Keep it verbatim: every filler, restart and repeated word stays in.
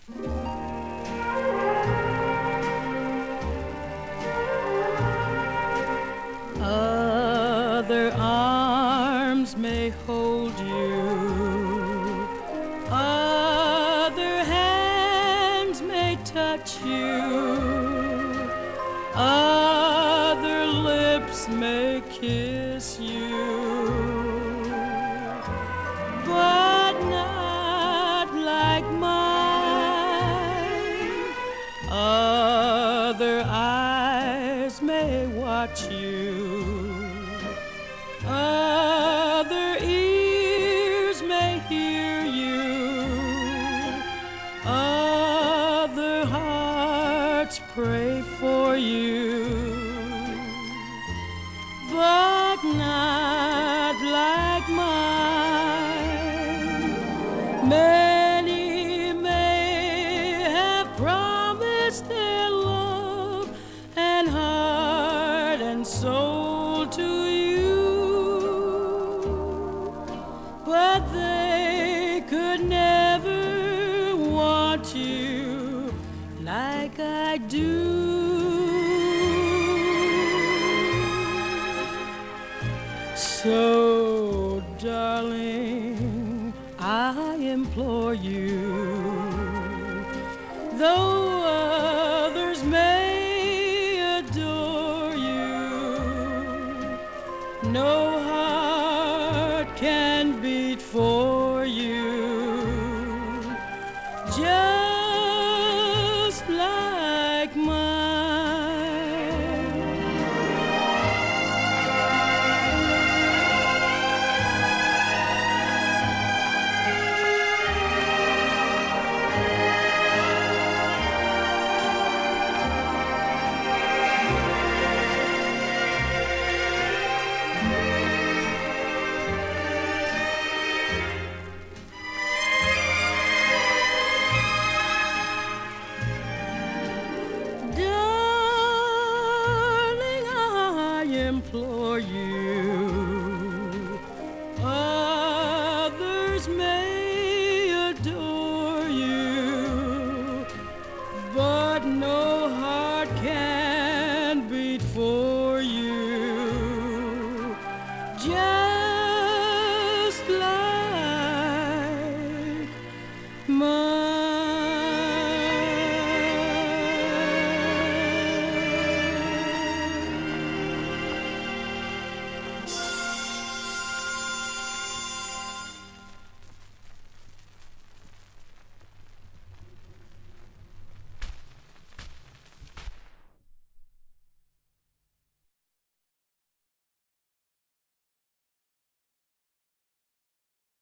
Other arms may hold you, other hands may touch you, other lips may kiss you, but not like mine. Other eyes may watch you, other ears may hear you, other hearts pray for you, but not like mine. Many may have promised their love and heart and soul to you, but they could never want you like I do. So, darling, I implore you, though others may adore you, no heart can beat for you. Just